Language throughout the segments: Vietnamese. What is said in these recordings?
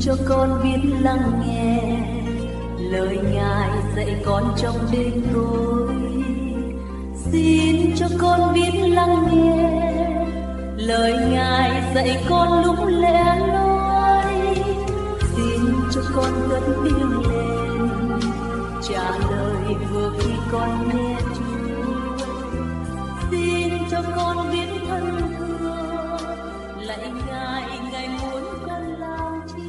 cho con biết lắng nghe lời Ngài dạy con trong đêm tối. Xin cho con biết lắng nghe lời Ngài dạy con lúc lẻ loi. Xin cho con cất tiếng lên trả lời vừa khi con nghe Chúa. Xin cho con biết thân thương lạy Ngài, Ngài muốn con làm chi.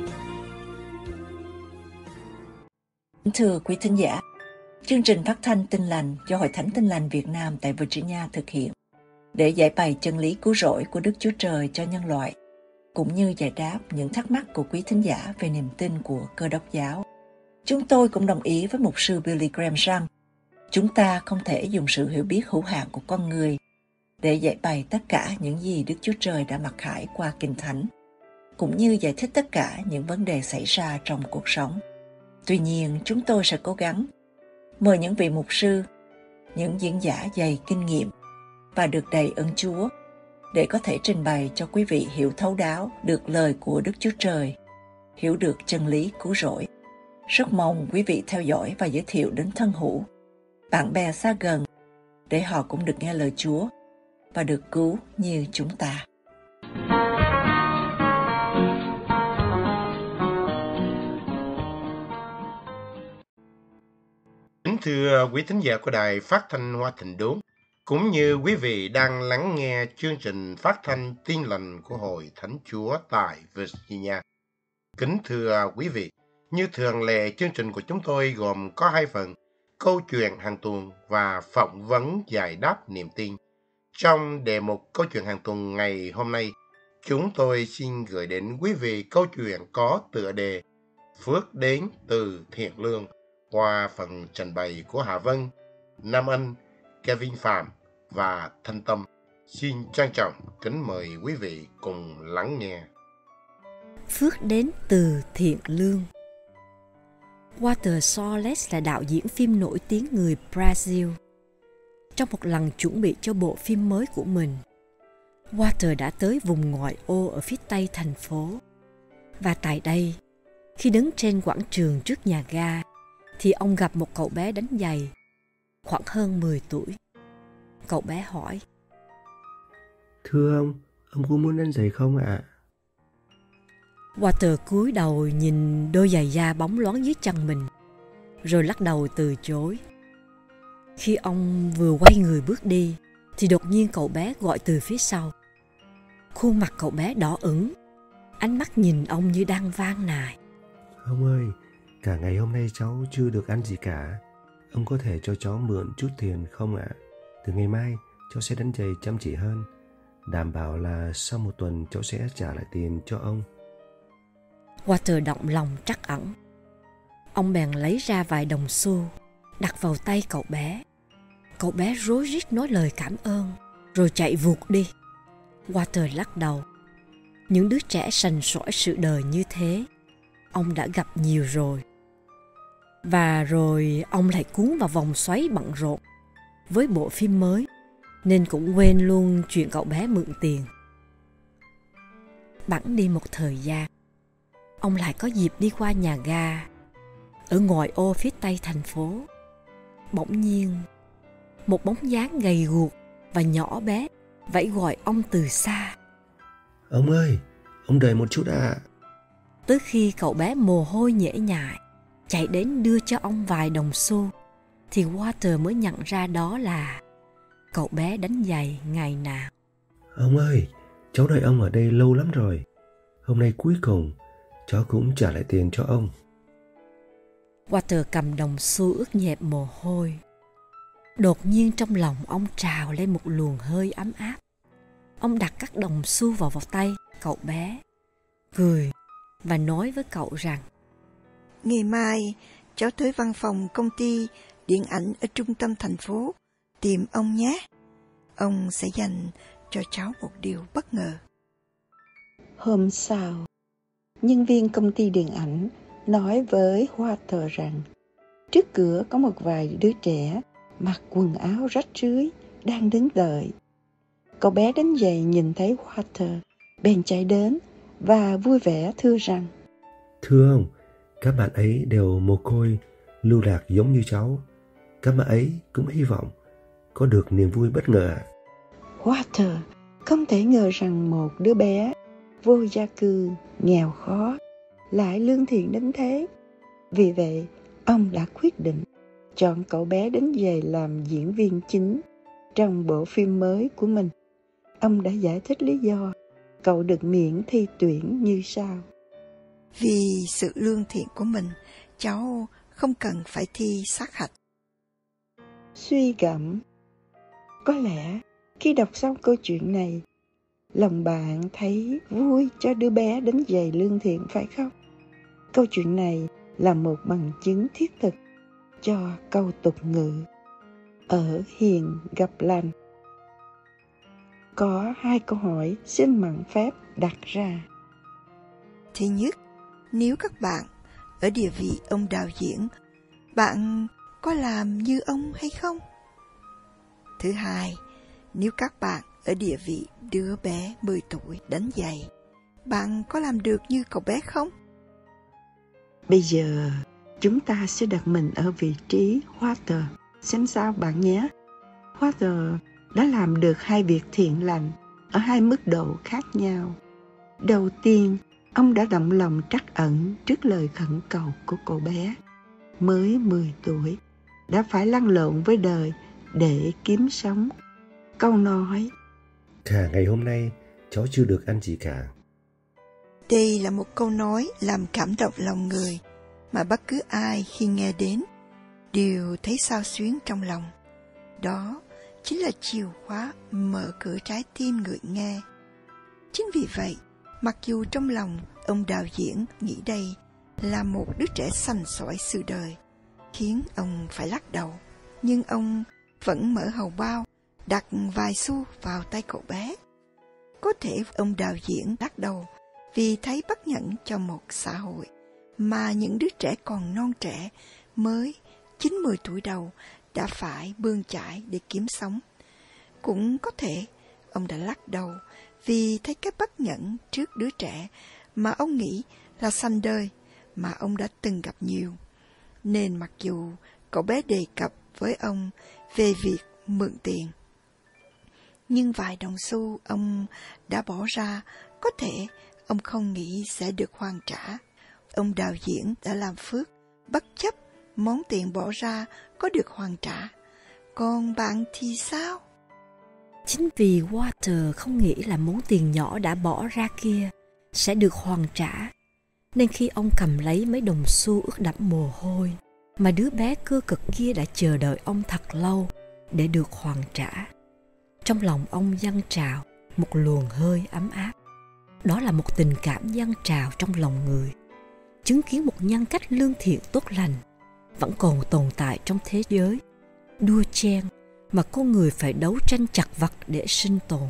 Thưa quý thính giả, chương trình phát thanh Tin Lành do Hội Thánh Tin Lành Việt Nam tại Virginia thực hiện để giải bày chân lý cứu rỗi của Đức Chúa Trời cho nhân loại, cũng như giải đáp những thắc mắc của quý thính giả về niềm tin của Cơ Đốc giáo. Chúng tôi cũng đồng ý với mục sư Billy Graham rằng chúng ta không thể dùng sự hiểu biết hữu hạn của con người để giải bày tất cả những gì Đức Chúa Trời đã mặc khải qua Kinh Thánh, cũng như giải thích tất cả những vấn đề xảy ra trong cuộc sống. Tuy nhiên, chúng tôi sẽ cố gắng mời những vị mục sư, những diễn giả dày kinh nghiệm và được đầy ơn Chúa để có thể trình bày cho quý vị hiểu thấu đáo được lời của Đức Chúa Trời, hiểu được chân lý cứu rỗi. Rất mong quý vị theo dõi và giới thiệu đến thân hữu, bạn bè xa gần để họ cũng được nghe lời Chúa và được cứu như chúng ta. Kính thưa quý thính giả của Đài Phát thanh Hoa Thịnh Đốn, cũng như quý vị đang lắng nghe chương trình phát thanh Tin Lành của Hội Thánh Chúa tại Virginia. Kính thưa quý vị, như thường lệ, chương trình của chúng tôi gồm có 2 phần: câu chuyện hàng tuần và phỏng vấn giải đáp niềm tin. Trong đề mục câu chuyện hàng tuần ngày hôm nay, chúng tôi xin gửi đến quý vị câu chuyện có tựa đề Phước đến từ thiện lương qua phần trình bày của Hà Vân, Nam Anh, Kevin Phạm và Thanh Tâm. Xin trân trọng kính mời quý vị cùng lắng nghe. Phước đến từ thiện lương. Walter Salles là đạo diễn phim nổi tiếng người Brazil. Trong một lần chuẩn bị cho bộ phim mới của mình, Walter đã tới vùng ngoại ô ở phía tây thành phố. Và tại đây, khi đứng trên quảng trường trước nhà ga, thì ông gặp một cậu bé đánh giày, khoảng hơn 10 tuổi. Cậu bé hỏi: "Thưa ông có muốn đánh giày không ạ?" Walter cúi đầu nhìn đôi giày da bóng loáng dưới chân mình, rồi lắc đầu từ chối. Khi ông vừa quay người bước đi, thì đột nhiên cậu bé gọi từ phía sau. Khuôn mặt cậu bé đỏ ửng, ánh mắt nhìn ông như đang van nài. "Ông ơi, cả ngày hôm nay cháu chưa được ăn gì cả. Ông có thể cho cháu mượn chút tiền không ạ? Từ ngày mai cháu sẽ đánh giày chăm chỉ hơn. Đảm bảo là sau 1 tuần cháu sẽ trả lại tiền cho ông." Walter động lòng trắc ẩn. Ông bèn lấy ra vài đồng xu, đặt vào tay cậu bé. Cậu bé rối rít nói lời cảm ơn, rồi chạy vụt đi. Walter lắc đầu. Những đứa trẻ sành sỏi sự đời như thế, ông đã gặp nhiều rồi. Và rồi ông lại cuốn vào vòng xoáy bận rộn với bộ phim mới, nên cũng quên luôn chuyện cậu bé mượn tiền. Bẵng đi một thời gian, ông lại có dịp đi qua nhà ga ở ngoại ô phía tây thành phố. Bỗng nhiên, một bóng dáng gầy guộc và nhỏ bé vẫy gọi ông từ xa. "Ông ơi, ông đợi một chút ạ." Tới khi cậu bé mồ hôi nhễ nhại chạy đến đưa cho ông vài đồng xu, thì Walter mới nhận ra đó là cậu bé đánh giày ngày nào. "Ông ơi, cháu đợi ông ở đây lâu lắm rồi. Hôm nay cuối cùng cháu cũng trả lại tiền cho ông." Walter cầm đồng xu ướt nhẹp mồ hôi. Đột nhiên trong lòng ông trào lên một luồng hơi ấm áp. Ông đặt các đồng xu vào tay cậu bé, cười và nói với cậu rằng: "Ngày mai cháu tới văn phòng công ty điện ảnh ở trung tâm thành phố tìm ông nhé. Ông sẽ dành cho cháu một điều bất ngờ." Hôm sau, nhân viên công ty điện ảnh nói với Walter rằng trước cửa có một vài đứa trẻ mặc quần áo rách rưới đang đứng đợi. Cậu bé đánh giày nhìn thấy Walter bèn chạy đến và vui vẻ thưa rằng: Thưa ông, các bạn ấy đều mồ côi, lưu lạc giống như cháu. Các bạn ấy cũng hy vọng có được niềm vui bất ngờ ạ. Walter không thể ngờ rằng một đứa bé vô gia cư, nghèo khó, lại lương thiện đến thế. Vì vậy, ông đã quyết định chọn cậu bé đến về làm diễn viên chính trong bộ phim mới của mình. Ông đã giải thích lý do cậu được miễn thi tuyển như sau. Vì sự lương thiện của mình, cháu không cần phải thi sát hạch. Suy gẫm. Có lẽ khi đọc xong câu chuyện này, lòng bạn thấy vui cho đứa bé đến dày lương thiện phải không? Câu chuyện này là một bằng chứng thiết thực cho câu tục ngữ ở hiền gặp lành. Có 2 câu hỏi xin mạn phép đặt ra. Thứ nhất, nếu các bạn ở địa vị ông đạo diễn, bạn có làm như ông hay không? Thứ hai, nếu các bạn ở địa vị đứa bé 10 tuổi đánh giày, bạn có làm được như cậu bé không? Bây giờ, chúng ta sẽ đặt mình ở vị trí Walter, xem sao bạn nhé. Walter đã làm được 2 việc thiện lành ở 2 mức độ khác nhau. Đầu tiên, ông đã động lòng trắc ẩn trước lời khẩn cầu của cậu bé, mới 10 tuổi, đã phải lăn lộn với đời để kiếm sống. Câu nói, Cả ngày hôm nay, cháu chưa được ăn gì cả. Đây là một câu nói làm cảm động lòng người, mà bất cứ ai khi nghe đến đều thấy xao xuyến trong lòng. Đó chính là chìa khóa mở cửa trái tim người nghe. Chính vì vậy, mặc dù trong lòng ông đạo diễn nghĩ đây là một đứa trẻ sành sỏi sự đời, khiến ông phải lắc đầu, nhưng ông vẫn mở hầu bao, đặt vài xu vào tay cậu bé. Có thể ông đạo diễn lắc đầu vì thấy bất nhẫn cho một xã hội mà những đứa trẻ còn non trẻ mới 9-10 tuổi đầu đã phải bươn chải để kiếm sống. Cũng có thể ông đã lắc đầu vì thấy cái bất nhẫn trước đứa trẻ mà ông nghĩ là sanh đời mà ông đã từng gặp nhiều. Nên mặc dù cậu bé đề cập với ông về việc mượn tiền, nhưng vài đồng xu ông đã bỏ ra, có thể ông không nghĩ sẽ được hoàn trả. Ông đạo diễn đã làm phước, bất chấp món tiền bỏ ra có được hoàn trả. Còn bạn thì sao? Chính vì Walter không nghĩ là món tiền nhỏ đã bỏ ra kia sẽ được hoàn trả, nên khi ông cầm lấy mấy đồng xu ướt đẫm mồ hôi mà đứa bé cơ cực kia đã chờ đợi ông thật lâu để được hoàn trả, trong lòng ông dâng trào một luồng hơi ấm áp. Đó là một tình cảm dâng trào trong lòng người, chứng kiến một nhân cách lương thiện tốt lành vẫn còn tồn tại trong thế giới đua chen mà con người phải đấu tranh chật vật để sinh tồn.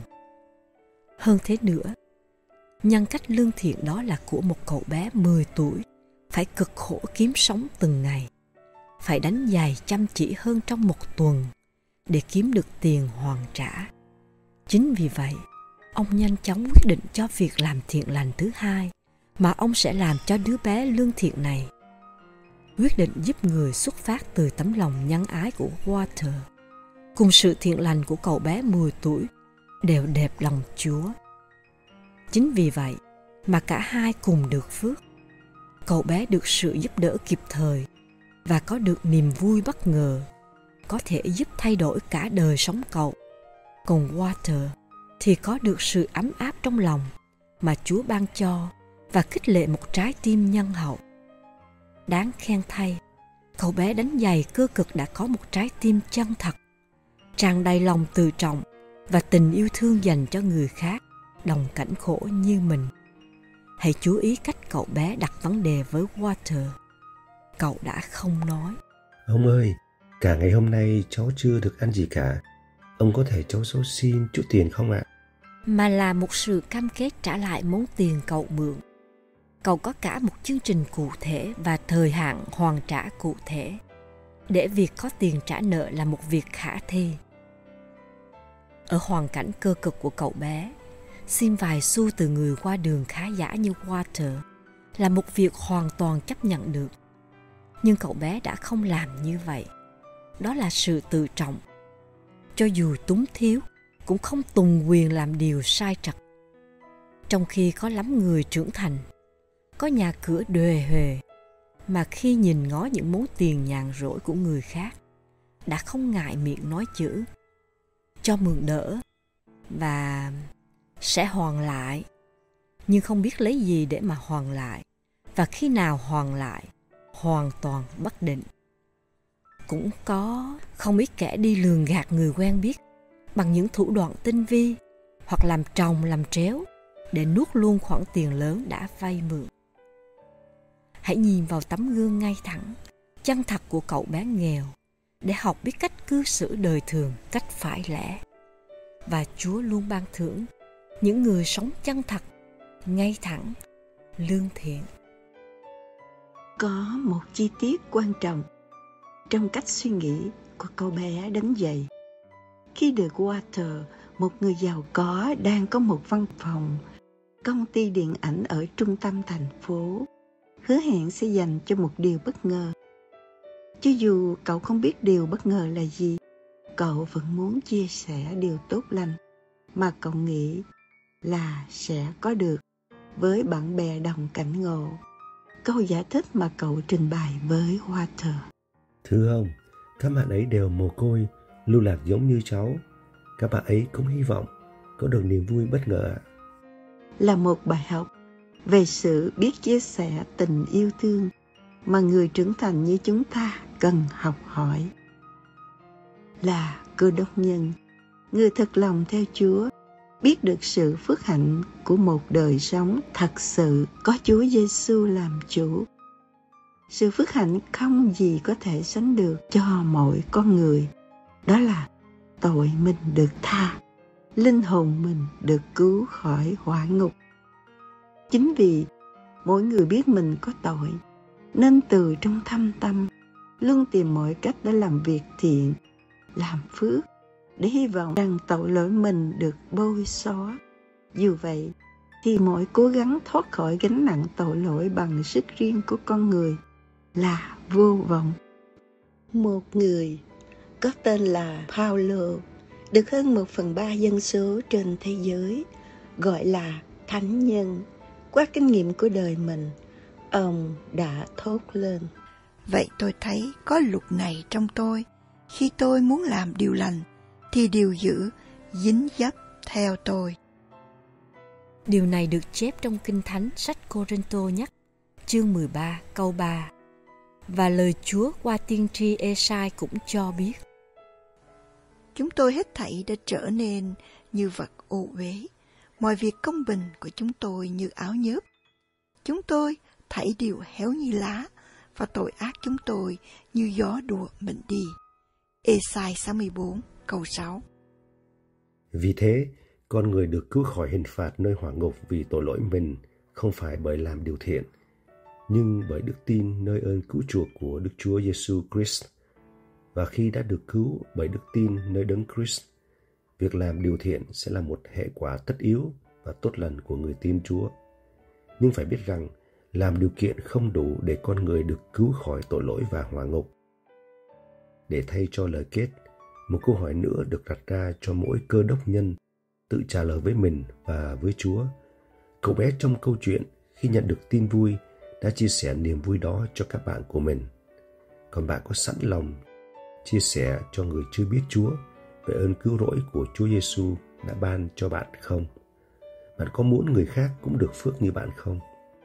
Hơn thế nữa, nhân cách lương thiện đó là của một cậu bé 10 tuổi, phải cực khổ kiếm sống từng ngày, phải đánh giày chăm chỉ hơn trong một tuần để kiếm được tiền hoàn trả. Chính vì vậy, ông nhanh chóng quyết định cho việc làm thiện lành thứ hai mà ông sẽ làm cho đứa bé lương thiện này. Quyết định giúp người xuất phát từ tấm lòng nhân ái của Walter, cùng sự thiện lành của cậu bé 10 tuổi đều đẹp lòng Chúa. Chính vì vậy mà cả hai cùng được phước. Cậu bé được sự giúp đỡ kịp thời và có được niềm vui bất ngờ, có thể giúp thay đổi cả đời sống cậu. Còn Walter thì có được sự ấm áp trong lòng mà Chúa ban cho và khích lệ một trái tim nhân hậu. Đáng khen thay, cậu bé đánh giày cơ cực đã có một trái tim chân thật, tràn đầy lòng tự trọng và tình yêu thương dành cho người khác, đồng cảnh khổ như mình. Hãy chú ý cách cậu bé đặt vấn đề với Walter. Cậu đã không nói: Ông ơi, cả ngày hôm nay cháu chưa được ăn gì cả. Ông có thể cho cháu xin chút tiền không ạ? Mà là một sự cam kết trả lại món tiền cậu mượn. Cậu có cả một chương trình cụ thể và thời hạn hoàn trả cụ thể, để việc có tiền trả nợ là một việc khả thi. Ở hoàn cảnh cơ cực của cậu bé, xin vài xu từ người qua đường khá giả như Walter là một việc hoàn toàn chấp nhận được. Nhưng cậu bé đã không làm như vậy. Đó là sự tự trọng. Cho dù túng thiếu, cũng không tùng quyền làm điều sai trật. Trong khi có lắm người trưởng thành, có nhà cửa đòe huề, mà khi nhìn ngó những món tiền nhàn rỗi của người khác, đã không ngại miệng nói chữ cho mượn đỡ và sẽ hoàn lại, nhưng không biết lấy gì để mà hoàn lại, và khi nào hoàn lại hoàn toàn bất định. Cũng có không ít kẻ đi lường gạt người quen biết bằng những thủ đoạn tinh vi, hoặc làm trồng làm tréo để nuốt luôn khoản tiền lớn đã vay mượn. Hãy nhìn vào tấm gương ngay thẳng, chân thật của cậu bé nghèo để học biết cách cư xử đời thường, cách phải lẽ. Và Chúa luôn ban thưởng những người sống chân thật, ngay thẳng, lương thiện. Có một chi tiết quan trọng trong cách suy nghĩ của cậu bé đến vậy. Khi được Walter, một người giàu có đang có một văn phòng, công ty điện ảnh ở trung tâm thành phố, hứa hẹn sẽ dành cho một điều bất ngờ. Cho dù cậu không biết điều bất ngờ là gì, cậu vẫn muốn chia sẻ điều tốt lành mà cậu nghĩ là sẽ có được với bạn bè đồng cảnh ngộ. Câu giải thích mà cậu trình bày với Walter: Thưa ông, các bạn ấy đều mồ côi, lưu lạc giống như cháu. Các bạn ấy cũng hy vọng có được niềm vui bất ngờ. Là một bài học về sự biết chia sẻ tình yêu thương mà người trưởng thành như chúng ta cần học hỏi. Là Cơ Đốc nhân, người thật lòng theo Chúa, biết được sự phước hạnh của một đời sống thật sự có Chúa Giêsu làm chủ. Sự phước hạnh không gì có thể sánh được cho mỗi con người. Đó là tội mình được tha, linh hồn mình được cứu khỏi hỏa ngục. Chính vì mỗi người biết mình có tội, nên từ trong thâm tâm luôn tìm mọi cách để làm việc thiện, làm phước, để hy vọng rằng tội lỗi mình được bôi xóa. Dù vậy thì mọi cố gắng thoát khỏi gánh nặng tội lỗi bằng sức riêng của con người là vô vọng. Một người có tên là Paulo, được hơn 1/3 dân số trên thế giới gọi là thánh nhân, qua kinh nghiệm của đời mình, ông đã thốt lên: Vậy tôi thấy có luật này trong tôi. Khi tôi muốn làm điều lành, thì điều dữ dính dấp theo tôi. Điều này được chép trong Kinh Thánh sách Cô-rinh-tô nhất, chương 13 câu 3. Và lời Chúa qua tiên tri Ê-sai cũng cho biết: Chúng tôi hết thảy đã trở nên như vật ô uế. Mọi việc công bình của chúng tôi như áo nhớp. Chúng tôi thảy đều héo như lá, và tội ác chúng tôi như gió đùa mình đi. Ê-sai 64 câu 6. Vì thế, con người được cứu khỏi hình phạt nơi hỏa ngục vì tội lỗi mình, không phải bởi làm điều thiện, nhưng bởi đức tin nơi ơn cứu chuộc của Đức Chúa Giêsu Christ. Và khi đã được cứu bởi đức tin nơi Đấng Christ, việc làm điều thiện sẽ là một hệ quả tất yếu và tốt lành của người tin Chúa. Nhưng phải biết rằng, làm điều kiện không đủ để con người được cứu khỏi tội lỗi và hỏa ngục. Để thay cho lời kết, một câu hỏi nữa được đặt ra cho mỗi cơ đốc nhân tự trả lời với mình và với Chúa. Cậu bé trong câu chuyện khi nhận được tin vui đã chia sẻ niềm vui đó cho các bạn của mình. Còn bạn có sẵn lòng chia sẻ cho người chưa biết Chúa về ơn cứu rỗi của Chúa Giêsu đã ban cho bạn không? Bạn có muốn người khác cũng được phước như bạn không?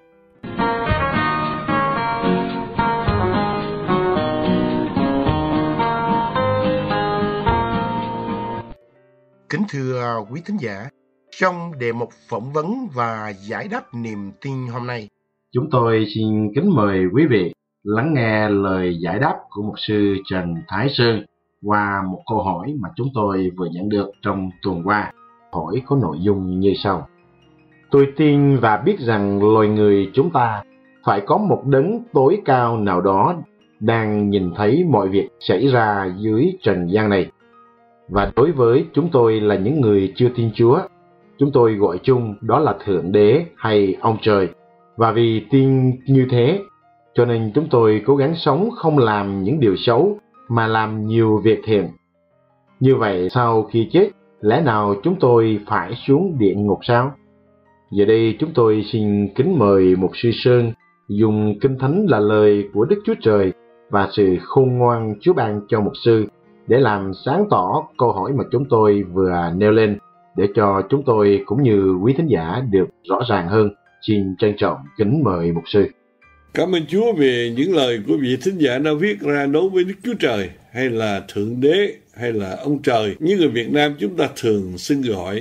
Kính thưa quý thính giả, trong đề mục phỏng vấn và giải đáp niềm tin hôm nay, chúng tôi xin kính mời quý vị lắng nghe lời giải đáp của mục sư Trần Thái Sơn qua một câu hỏi mà chúng tôi vừa nhận được trong tuần qua. Hỏi có nội dung như sau: Tôi tin và biết rằng loài người chúng ta phải có một đấng tối cao nào đó đang nhìn thấy mọi việc xảy ra dưới trần gian này. Và đối với chúng tôi là những người chưa tin Chúa, chúng tôi gọi chung đó là Thượng Đế hay ông Trời, Và vì tin như thế, cho nên chúng tôi cố gắng sống không làm những điều xấu, mà làm nhiều việc thiện. Như vậy, sau khi chết, lẽ nào chúng tôi phải xuống địa ngục sao? Giờ đây chúng tôi xin kính mời Mục sư Sơn dùng Kinh Thánh là lời của Đức Chúa Trời và sự khôn ngoan Chúa ban cho mục sư để làm sáng tỏ câu hỏi mà chúng tôi vừa nêu lên, để cho chúng tôi cũng như quý thính giả được rõ ràng hơn. Xin trân trọng kính mời mục sư. Cảm ơn Chúa về những lời của vị thính giả đã viết ra đối với Đức Chúa Trời, hay là Thượng Đế, hay là ông Trời, như người Việt Nam chúng ta thường xưng gọi.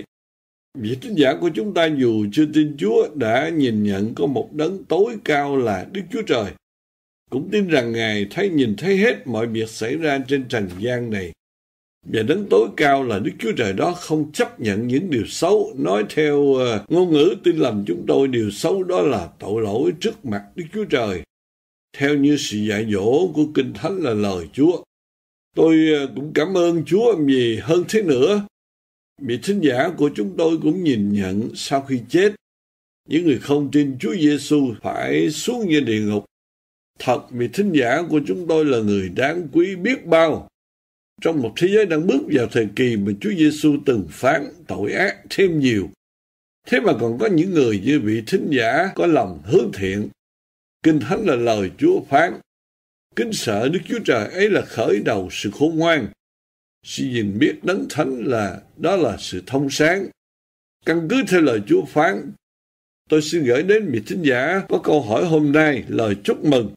Vị thính giả của chúng ta dù chưa tin Chúa đã nhìn nhận có một đấng tối cao là Đức Chúa Trời, cũng tin rằng Ngài nhìn thấy hết mọi việc xảy ra trên trần gian này. Và đấng tối cao là Đức Chúa Trời đó không chấp nhận những điều xấu. Nói theo ngôn ngữ Tin Lành chúng tôi, điều xấu đó là tội lỗi trước mặt Đức Chúa Trời, theo như sự dạy dỗ của Kinh Thánh là lời Chúa. Tôi cũng cảm ơn Chúa vì hơn thế nữa, vị thính giả của chúng tôi cũng nhìn nhận sau khi chết, những người không tin Chúa Giêsu phải xuống như địa ngục. Thật, vị thính giả của chúng tôi là người đáng quý biết bao. Trong một thế giới đang bước vào thời kỳ mà Chúa Giêsu từng phán tội ác thêm nhiều, thế mà còn có những người như vị thính giả có lòng hướng thiện. Kinh Thánh là lời Chúa phán, kính sợ Đức Chúa Trời ấy là khởi đầu sự khôn ngoan. Sự nhìn biết đấng thánh đó là sự thông sáng. Căn cứ theo lời Chúa phán, tôi xin gửi đến vị thính giả có câu hỏi hôm nay lời chúc mừng.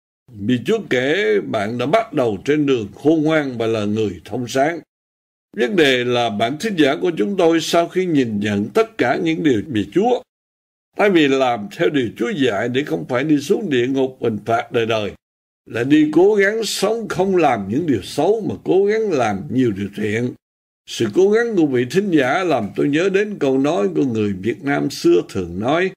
Vì Chúa kể bạn đã bắt đầu trên đường khôn ngoan và là người thông sáng. Vấn đề là bạn thính giả của chúng tôi sau khi nhìn nhận tất cả những điều về Chúa, thay vì làm theo điều Chúa dạy để không phải đi xuống địa ngục hình phạt đời đời, là đi cố gắng sống không làm những điều xấu mà cố gắng làm nhiều điều thiện. Sự cố gắng của vị thính giả làm tôi nhớ đến câu nói của người Việt Nam xưa thường nói,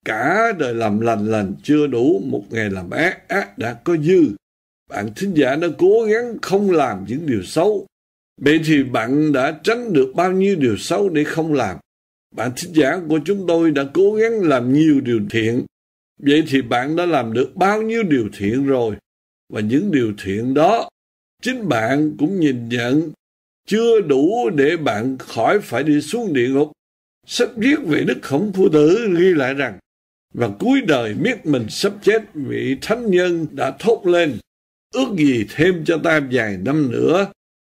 cả đời làm lành chưa đủ, một ngày làm ác đã có dư. Bạn thính giả đã cố gắng không làm những điều xấu. Vậy thì bạn đã tránh được bao nhiêu điều xấu để không làm? Bạn thính giả của chúng tôi đã cố gắng làm nhiều điều thiện. Vậy thì bạn đã làm được bao nhiêu điều thiện rồi? Và những điều thiện đó, chính bạn cũng nhìn nhận chưa đủ để bạn khỏi phải đi xuống địa ngục. Sách viết về Đức Khổng Phu Tử ghi lại rằng, và cuối đời biết mình sắp chết, vị thánh nhân đã thốt lên, ước gì thêm cho ta vài năm nữa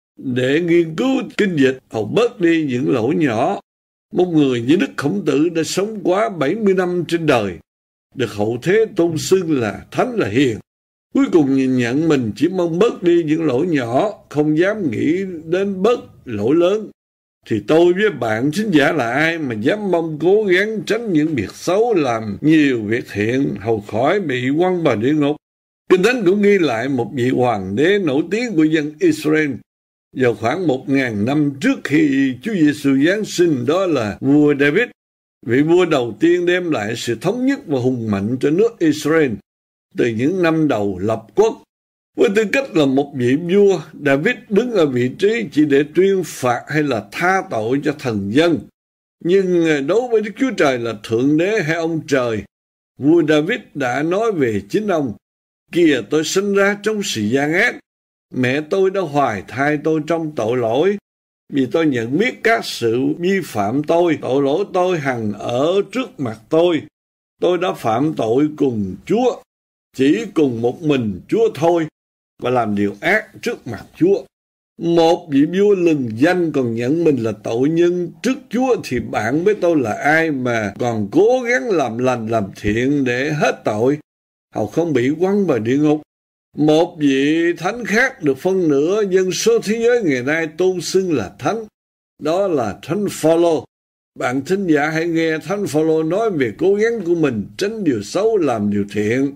để nghiên cứu kinh dịch hầu bớt đi những lỗi nhỏ. Một người như Đức Khổng Tử đã sống quá 70 năm trên đời, được hậu thế tôn xưng là thánh là hiền. Cuối cùng nhìn nhận mình chỉ mong bớt đi những lỗi nhỏ, không dám nghĩ đến bớt lỗi lớn. Thì tôi với bạn thính giả là ai mà dám mong cố gắng tránh những việc xấu, làm nhiều việc thiện, hầu khỏi bị quăng vào địa ngục. Kinh Thánh cũng ghi lại một vị hoàng đế nổi tiếng của dân Israel vào khoảng 1000 năm trước khi Chúa Giêsu giáng sinh, đó là vua David, vị vua đầu tiên đem lại sự thống nhất và hùng mạnh cho nước Israel từ những năm đầu lập quốc. Với tư cách là một vị vua, David đứng ở vị trí chỉ để tuyên phạt hay là tha tội cho thần dân. Nhưng đối với Đức Chúa Trời là Thượng Đế hay ông Trời, vua David đã nói về chính ông, kìa tôi sinh ra trong sự gian ác, mẹ tôi đã hoài thai tôi trong tội lỗi, vì tôi nhận biết các sự vi phạm tội lỗi tôi hằng ở trước mặt tôi đã phạm tội cùng Chúa, chỉ cùng một mình Chúa thôi, và làm điều ác trước mặt Chúa. Một vị vua lừng danh còn nhận mình là tội nhân trước Chúa, thì bạn với tôi là ai mà còn cố gắng làm lành làm thiện để hết tội, hầu không bị quăng vào địa ngục. Một vị thánh khác được phân nửa dân số thế giới ngày nay tôn xưng là thánh, đó là Thánh Phaolô. Bạn thính giả hãy nghe Thánh Phaolô nói về cố gắng của mình tránh điều xấu, làm điều thiện.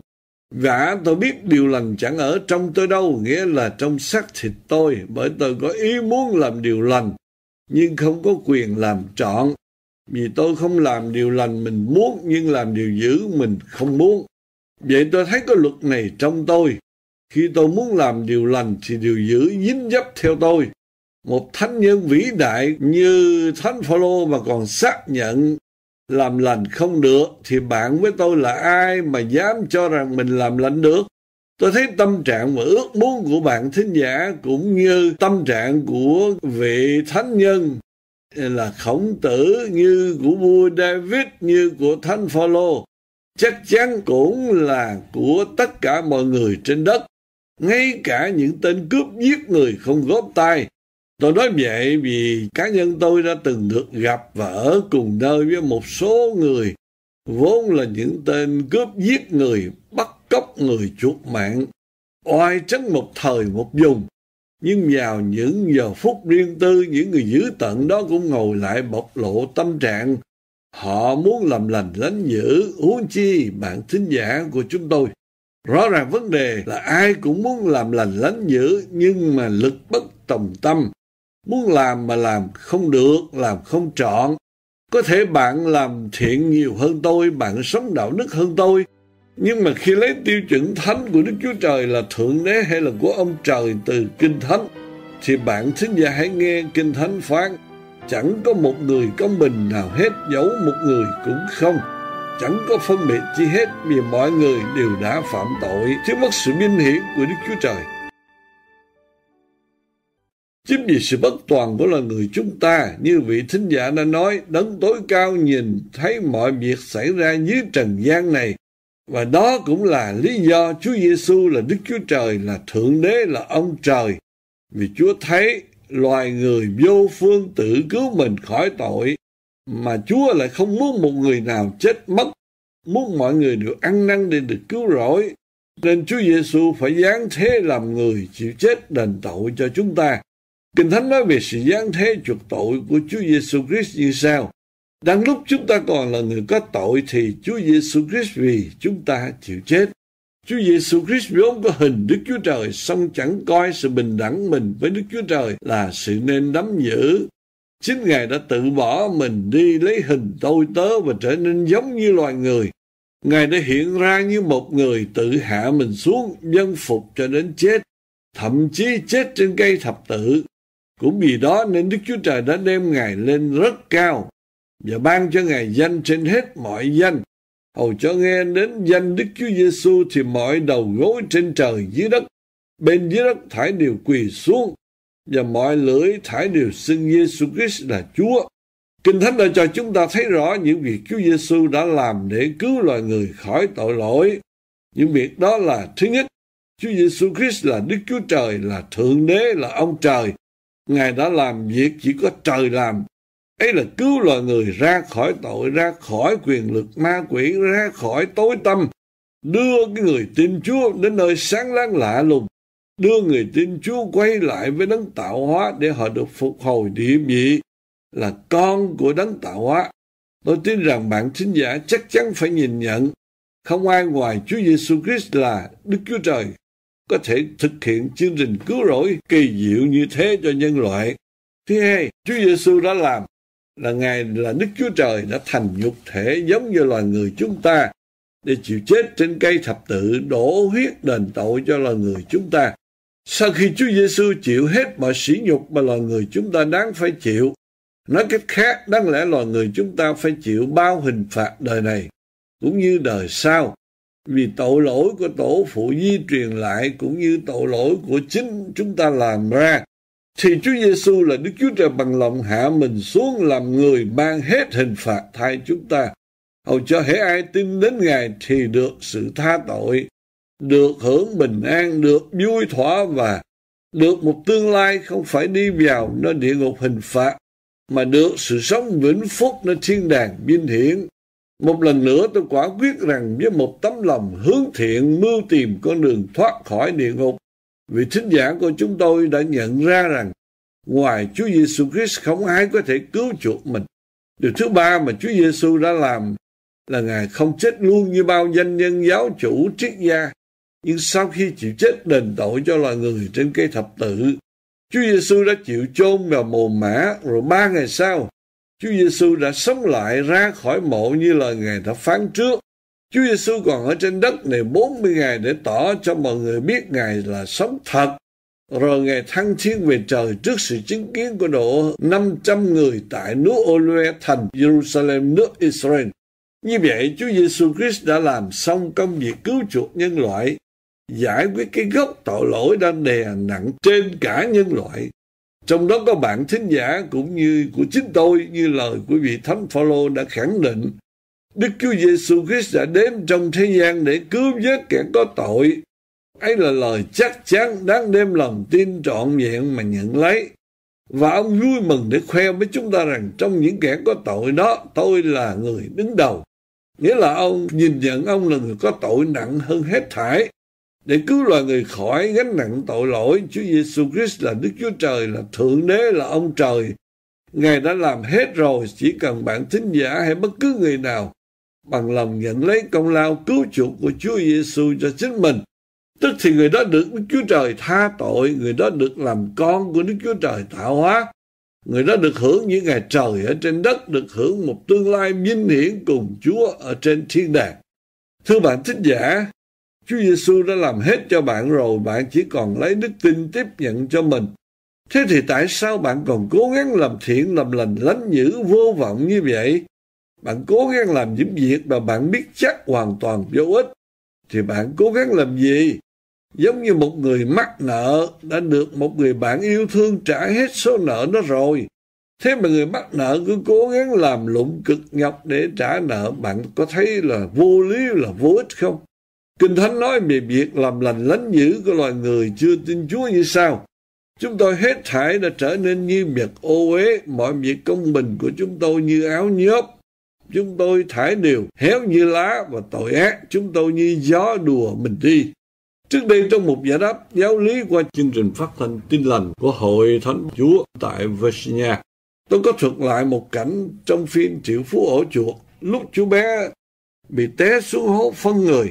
Và tôi biết điều lành chẳng ở trong tôi đâu, nghĩa là trong xác thịt tôi, bởi tôi có ý muốn làm điều lành, nhưng không có quyền làm trọn. Vì tôi không làm điều lành mình muốn, nhưng làm điều dữ mình không muốn. Vậy tôi thấy có luật này trong tôi. Khi tôi muốn làm điều lành thì điều dữ dính dấp theo tôi. Một thánh nhân vĩ đại như Thánh Phaolô mà còn xác nhận làm lành không được, thì bạn với tôi là ai mà dám cho rằng mình làm lành được? Tôi thấy tâm trạng và ước muốn của bạn thính giả cũng như tâm trạng của vị thánh nhân là Khổng Tử, như của vua David, như của thánh Phaolô, chắc chắn cũng là của tất cả mọi người trên đất, ngay cả những tên cướp giết người không góp tay. Tôi nói vậy vì cá nhân tôi đã từng được gặp và ở cùng nơi với một số người vốn là những tên cướp giết người, bắt cóc người, chuộc mạng, oai trấn một thời một vùng. Nhưng vào những giờ phút riêng tư, những người dữ tợn đó cũng ngồi lại bộc lộ tâm trạng họ muốn làm lành lánh dữ, huống chi bạn thính giả của chúng tôi. Rõ ràng vấn đề là ai cũng muốn làm lành lánh dữ, nhưng mà lực bất tòng tâm. Muốn làm mà làm không được, làm không trọn. Có thể bạn làm thiện nhiều hơn tôi, bạn sống đạo đức hơn tôi, nhưng mà khi lấy tiêu chuẩn thánh của Đức Chúa Trời là Thượng Đế hay là của ông trời từ Kinh Thánh, thì bạn thính giả hãy nghe Kinh Thánh phán: chẳng có một người công bình nào hết, dẫu một người cũng không. Chẳng có phân biệt chi hết, vì mọi người đều đã phạm tội, thiếu mất sự minh hiển của Đức Chúa Trời. Chính vì sự bất toàn của loài người chúng ta, như vị thính giả đã nói, Đấng tối cao nhìn thấy mọi việc xảy ra dưới trần gian này. Và đó cũng là lý do Chúa Giêsu là Đức Chúa Trời, là Thượng Đế, là ông trời. Vì Chúa thấy loài người vô phương tự cứu mình khỏi tội, mà Chúa lại không muốn một người nào chết mất, muốn mọi người được ăn năn để được cứu rỗi. Nên Chúa Giêsu phải giáng thế làm người, chịu chết đền tội cho chúng ta. Kinh Thánh nói về sự giáng thế chuộc tội của Chúa Giêsu Christ như sau: đang lúc chúng ta còn là người có tội thì Chúa Giêsu Christ vì chúng ta chịu chết. Chúa Giêsu Christ vốn có hình Đức Chúa Trời, song chẳng coi sự bình đẳng mình với Đức Chúa Trời là sự nên nắm giữ. Chính Ngài đã tự bỏ mình đi lấy hình tôi tớ và trở nên giống như loài người. Ngài đã hiện ra như một người, tự hạ mình xuống, vâng phục cho đến chết, thậm chí chết trên cây thập tự. Cũng vì đó nên Đức Chúa Trời đã đem Ngài lên rất cao và ban cho Ngài danh trên hết mọi danh, hầu cho nghe đến danh Đức Chúa Giêsu thì mọi đầu gối trên trời dưới đất, bên dưới đất thải đều quỳ xuống, và mọi lưỡi thải đều xưng Giêsu Christ là Chúa. Kinh Thánh đã cho chúng ta thấy rõ những việc Chúa Giêsu đã làm để cứu loài người khỏi tội lỗi. Những việc đó là: thứ nhất, Chúa Giêsu Christ là Đức Chúa Trời, là Thượng Đế, là ông trời. Ngài đã làm việc chỉ có trời làm. Ấy là cứu loài người ra khỏi tội, ra khỏi quyền lực ma quỷ, ra khỏi tối tăm, đưa cái người tin Chúa đến nơi sáng láng lạ lùng, đưa người tin Chúa quay lại với Đấng tạo hóa để họ được phục hồi địa vị là con của Đấng tạo hóa. Tôi tin rằng bạn thính giả chắc chắn phải nhìn nhận không ai ngoài Chúa Giêsu Christ là Đức Chúa Trời có thể thực hiện chương trình cứu rỗi kỳ diệu như thế cho nhân loại. Thứ hai, Chúa Giêsu đã làm là Ngài là Đức Chúa Trời đã thành nhục thể giống như loài người chúng ta để chịu chết trên cây thập tự, đổ huyết đền tội cho loài người chúng ta. Sau khi Chúa Giêsu chịu hết mọi sỉ nhục mà loài người chúng ta đáng phải chịu, nói cách khác, đáng lẽ loài người chúng ta phải chịu bao hình phạt đời này cũng như đời sau, vì tội lỗi của tổ phụ di truyền lại cũng như tội lỗi của chính chúng ta làm ra. Thì Chúa Giêsu là Đức Chúa Trời bằng lòng hạ mình xuống làm người ban hết hình phạt thay chúng ta, hầu cho hễ ai tin đến Ngài thì được sự tha tội, được hưởng bình an, được vui thỏa và được một tương lai không phải đi vào nơi địa ngục hình phạt, mà được sự sống vĩnh phúc nơi thiên đàng vinh hiển. Một lần nữa tôi quả quyết rằng với một tấm lòng hướng thiện mưu tìm con đường thoát khỏi địa ngục, vị thính giả của chúng tôi đã nhận ra rằng ngoài Chúa Giêsu Christ không ai có thể cứu chuộc mình. Điều thứ ba mà Chúa Giêsu đã làm là Ngài không chết luôn như bao danh nhân giáo chủ triết gia, nhưng sau khi chịu chết đền tội cho loài người trên cây thập tự, Chúa Giêsu đã chịu chôn vào mồ mả, rồi 3 ngày sau Chúa Giêsu đã sống lại ra khỏi mộ như lời Ngài đã phán trước. Chúa Giêsu còn ở trên đất này 40 ngày để tỏ cho mọi người biết Ngài là sống thật, Rồi Ngài thăng thiên về trời trước sự chứng kiến của độ 500 người tại núi Olive thành Jerusalem, nước Israel. Như vậy, Chúa Giêsu Christ đã làm xong công việc cứu chuộc nhân loại, giải quyết cái gốc tội lỗi đang đè nặng trên cả nhân loại. Trong đó có bạn thính giả cũng như của chính tôi, như lời của vị Thánh Phaolô đã khẳng định, Đức Chúa Giêsu Christ đã đến trong thế gian để cứu vớt kẻ có tội. Ấy là lời chắc chắn đáng đem lòng tin trọn vẹn mà nhận lấy. Và ông vui mừng để khoe với chúng ta rằng trong những kẻ có tội đó, tôi là người đứng đầu. Nghĩa là ông nhìn nhận ông là người có tội nặng hơn hết thảy. Để cứu loài người khỏi gánh nặng tội lỗi, Chúa Giêsu Christ là Đức Chúa Trời, là Thượng Đế, là ông Trời. Ngài đã làm hết rồi, chỉ cần bạn thính giả hay bất cứ người nào bằng lòng nhận lấy công lao cứu chuộc của Chúa Giêsu cho chính mình, tức thì người đó được Đức Chúa Trời tha tội, người đó được làm con của Đức Chúa Trời tạo hóa, người đó được hưởng những ngày trời ở trên đất, được hưởng một tương lai vinh hiển cùng Chúa ở trên thiên đàng. Thưa bạn thính giả, Chúa Giêsu đã làm hết cho bạn rồi, bạn chỉ còn lấy đức tin tiếp nhận cho mình. Thế thì tại sao bạn còn cố gắng làm thiện, làm lành, lánh dữ, vô vọng như vậy? Bạn cố gắng làm những việc mà bạn biết chắc hoàn toàn vô ích, thì bạn cố gắng làm gì? Giống như một người mắc nợ đã được một người bạn yêu thương trả hết số nợ đó rồi. Thế mà người mắc nợ cứ cố gắng làm lụng cực nhọc để trả nợ, bạn có thấy là vô lý, là vô ích không? Kinh Thánh nói về việc làm lành lánh dữ của loài người chưa tin Chúa như sao? Chúng tôi hết thảy đã trở nên như việc ô uế, mọi việc công bình của chúng tôi như áo nhớp. Chúng tôi thải đều héo như lá, và tội ác chúng tôi như gió đùa mình đi. Trước đây trong một giải đáp giáo lý qua chương trình phát thanh Tin Lành của Hội Thánh Chúa tại Virginia, tôi có thuật lại một cảnh trong phim Triệu Phú Ổ Chuột, lúc chú bé bị té xuống hố phân người,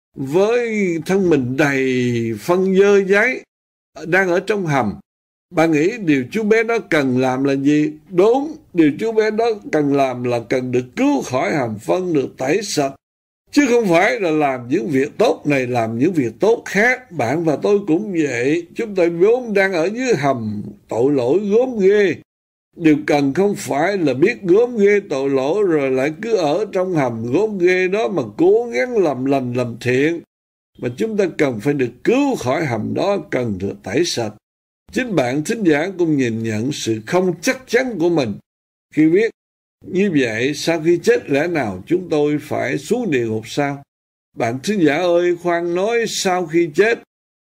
với thân mình đầy phân dơ giấy, đang ở trong hầm. Bạn nghĩ điều chú bé đó cần làm là gì? Đúng, điều chú bé đó cần làm là cần được cứu khỏi hầm phân, được tẩy sạch, chứ không phải là làm những việc tốt này, làm những việc tốt khác. Bạn và tôi cũng vậy, chúng tôi vốn đang ở dưới hầm tội lỗi gớm ghê. Điều cần không phải là biết gớm ghê tội lỗi rồi lại cứ ở trong hầm gớm ghê đó mà cố gắng làm lành làm thiện, mà chúng ta cần phải được cứu khỏi hầm đó, cần được tẩy sạch. Chính bạn thính giả cũng nhìn nhận sự không chắc chắn của mình khi biết như vậy, sau khi chết lẽ nào chúng tôi phải xuống địa ngục sao? Bạn thính giả ơi, khoan nói sau khi chết,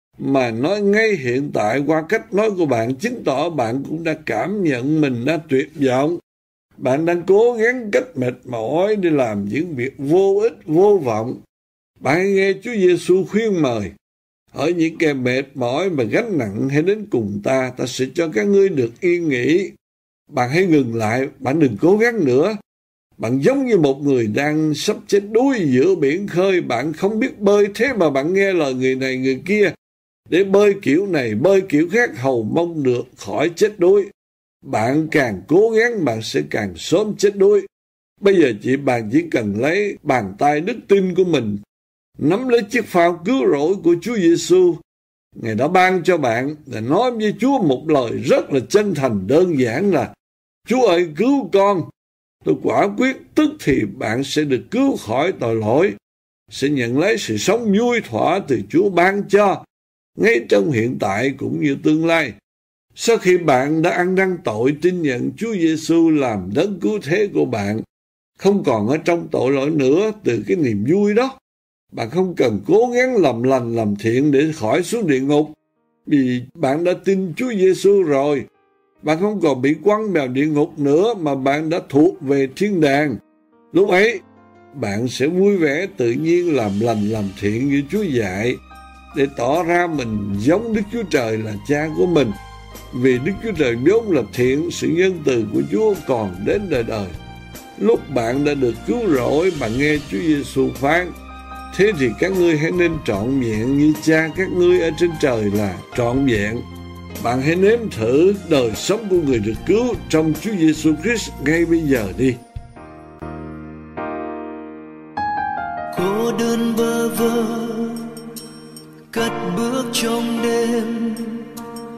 mà nói ngay hiện tại qua cách nói của bạn chứng tỏ bạn cũng đã cảm nhận mình đã tuyệt vọng. Bạn đang cố gắng cách mệt mỏi để làm những việc vô ích, vô vọng. Bạn hãy nghe Chúa Giêsu khuyên mời, ở những kẻ mệt mỏi và gánh nặng hãy đến cùng ta, ta sẽ cho các ngươi được yên nghỉ. Bạn hãy ngừng lại, bạn đừng cố gắng nữa. Bạn giống như một người đang sắp chết đuối giữa biển khơi, bạn không biết bơi, thế mà bạn nghe lời người này người kia, để bơi kiểu này, bơi kiểu khác, hầu mong được khỏi chết đuối. Bạn càng cố gắng, bạn sẽ càng sớm chết đuối. Bây giờ bạn chỉ cần lấy bàn tay đức tin của mình, nắm lấy chiếc phao cứu rỗi của Chúa Giêsu. Ngài đã ban cho bạn, và nói với Chúa một lời rất là chân thành đơn giản là: Chúa ơi, cứu con. Tôi quả quyết tức thì bạn sẽ được cứu khỏi tội lỗi, sẽ nhận lấy sự sống vui thỏa từ Chúa ban cho, ngay trong hiện tại cũng như tương lai. Sau khi bạn đã ăn năn tội, tin nhận Chúa Giêsu làm đấng cứu thế của bạn, không còn ở trong tội lỗi nữa, từ cái niềm vui đó, bạn không cần cố gắng làm lành làm thiện để khỏi xuống địa ngục, vì bạn đã tin Chúa Giêsu rồi. Bạn không còn bị quăng vào địa ngục nữa, mà bạn đã thuộc về thiên đàng. Lúc ấy, bạn sẽ vui vẻ tự nhiên làm lành làm thiện như Chúa dạy, để tỏ ra mình giống Đức Chúa Trời là Cha của mình. Vì Đức Chúa Trời vốn là thiện, sự nhân từ của Chúa còn đến đời đời. Lúc bạn đã được cứu rỗi, bạn nghe Chúa Giêsu phán: Thế thì các ngươi hãy nên trọn vẹn như Cha các ngươi ở trên trời là trọn vẹn. Bạn hãy nếm thử đời sống của người được cứu trong Chúa Giêsu Christ ngay bây giờ đi. Cô đơn bơ vơ cất bước trong đêm,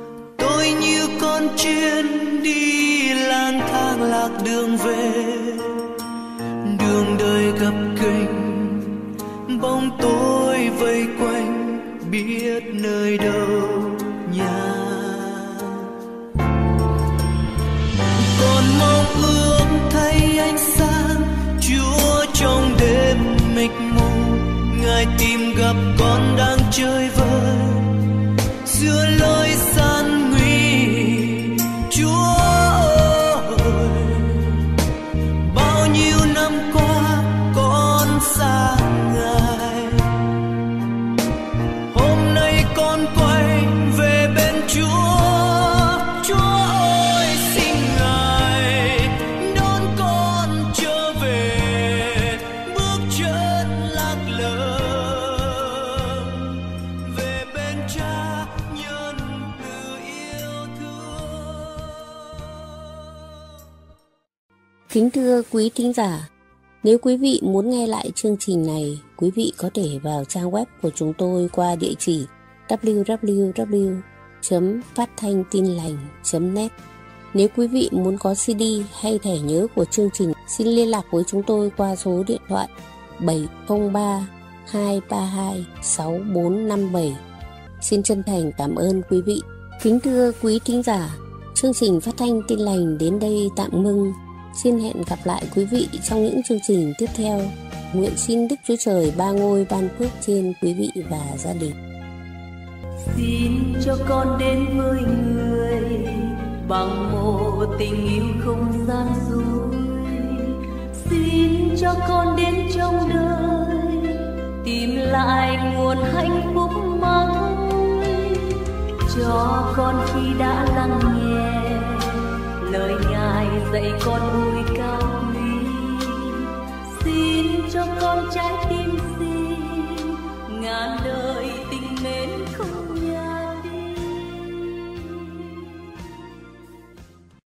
con chuyên đi lang thang lạc đường về, đường đời gập ghềnh, bóng tối vây quanh, biết nơi đâu nhà. Còn mong ước thấy ánh sáng Chúa trong đêm mịt mù, Ngài tìm gặp con đang chơi vơi giữa lối gian nguy. Chúa ơi, bao nhiêu năm qua con xa Ngài, hôm nay con quay về bên Chúa. Chúa ơi, xin Ngài đón con trở về, bước chân lạc lờ về bên Cha nhân từ yêu thương. Kính thưa quý thính giả, nếu quý vị muốn nghe lại chương trình này, quý vị có thể vào trang web của chúng tôi qua địa chỉ www.phatthanhtinlành.net. Nếu quý vị muốn có CD hay thẻ nhớ của chương trình, xin liên lạc với chúng tôi qua số điện thoại 703 232 6457. Xin chân thành cảm ơn quý vị. Kính thưa quý thính giả, chương trình Phát thanh Tin lành đến đây tạm ngưng. Xin hẹn gặp lại quý vị trong những chương trình tiếp theo. Nguyện xin Đức Chúa Trời ba ngôi ban phước trên quý vị và gia đình. Xin cho con đến với người bằng một tình yêu không gian dối. Xin cho con đến trong đời tìm lại nguồn hạnh phúc mới. Cho con khi đã lắng nghe lời Ngài dạy con